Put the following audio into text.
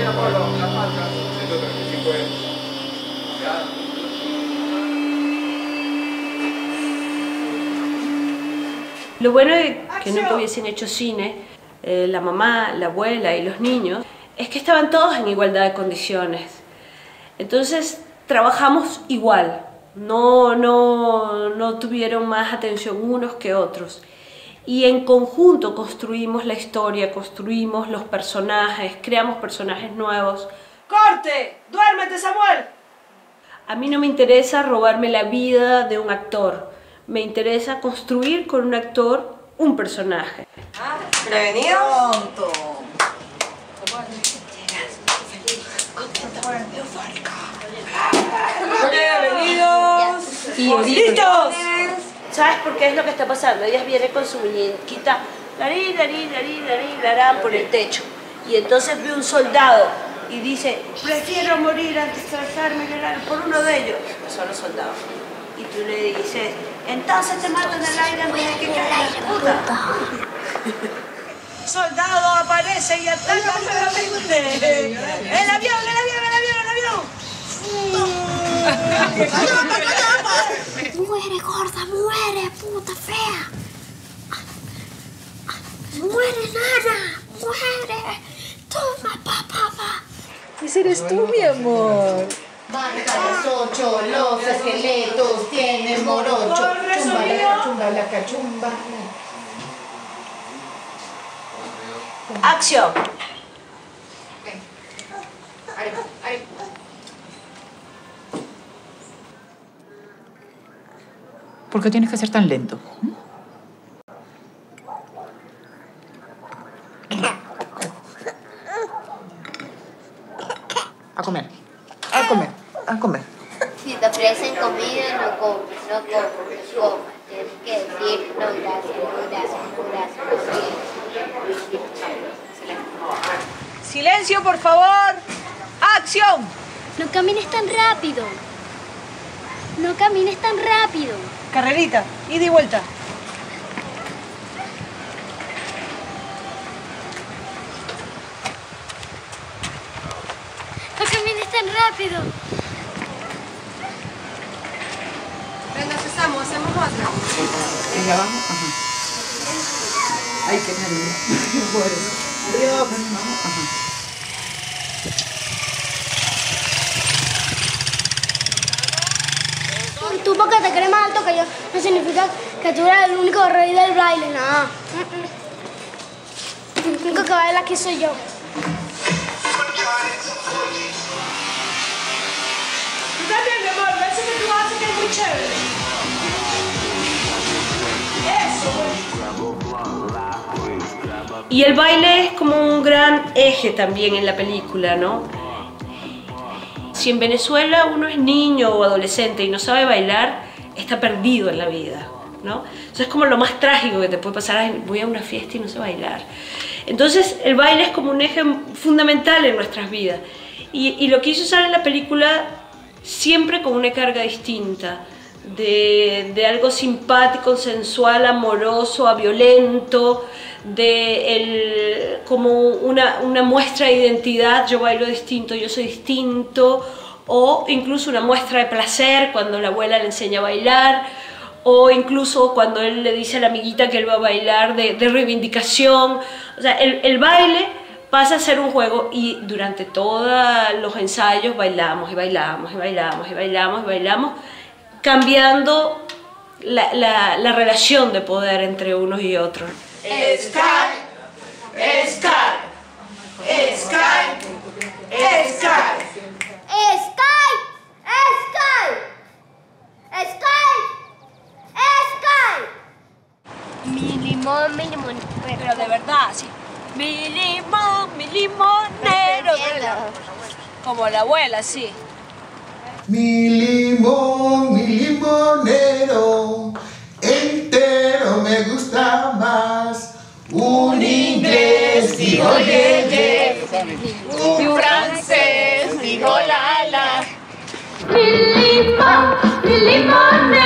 Lo bueno de que nunca hubiesen hecho cine, la mamá, la abuela y los niños, es que estaban todos en igualdad de condiciones. Entonces trabajamos igual, no tuvieron más atención unos que otros. Y en conjunto construimos la historia, construimos los personajes, creamos personajes nuevos. ¡Corte! ¡Duérmete, Samuel! A mí no me interesa robarme la vida de un actor. Me interesa construir con un actor un personaje. ¿Prevenido? Pronto. Bienvenidos. Y ¡listos! ¿Sabes por qué es lo que está pasando? Ella viene con su muñequita larán por el techo. Y entonces ve un soldado y dice, prefiero morir antes de dejarme llorar por uno de ellos. Son los soldados. Y tú le dices, entonces te mato en el aire antes de que caiga la puta. Soldado aparece y ataca nuevamente. ¡El avión! Muere, gorda, muere, puta fea. Muere, nana, muere. Toma, papá. Ese eres tú, mi amor. Marca las 8, los esqueletos tienen morocho. Chumba la cachumba. ¡Acción! Ahí. ¿Por qué tienes que ser tan lento? A comer. A comer. A comer. Si te ofrecen comida, no compres, no compres, no comas. Tienes que decir no gracias, no gracias, no gracias, no. ¡Silencio, por favor! ¡Acción! No camines tan rápido. No camines tan rápido. Carrerita, ida y vuelta. No camines tan rápido. Venga, empezamos, hacemos otra. Venga, vamos. Ajá. Ay, qué nervios. Dios. Vamos. Ajá. Tú porque te crees más alto que yo, no significa que tú eres el único rey del baile, nada. El único que baila aquí soy yo. Tú también, mi amor, eso que tú haces que es muy chévere. Eso. Y el baile es como un gran eje también en la película, ¿no? Si en Venezuela uno es niño o adolescente y no sabe bailar, está perdido en la vida, ¿no? Eso es como lo más trágico que te puede pasar. Ay, voy a una fiesta y no sé bailar. Entonces el baile es como un eje fundamental en nuestras vidas. Y lo quise usar en la película siempre con una carga distinta. De algo simpático, sensual, amoroso, a violento, como una muestra de identidad, yo bailo distinto, yo soy distinto, o incluso una muestra de placer cuando la abuela le enseña a bailar, o incluso cuando él le dice a la amiguita que él va a bailar de reivindicación. O sea, el baile pasa a ser un juego y durante todos los ensayos bailamos y bailamos y bailamos y bailamos y bailamos, cambiando la relación de poder entre unos y otros. Sky. Mi limón. Pero de verdad, sí. Mi limonero. Como la abuela, sí. Mi limonero, entero me gusta más. Un inglés dijo ye, Un francés dijo la. Mi limonero.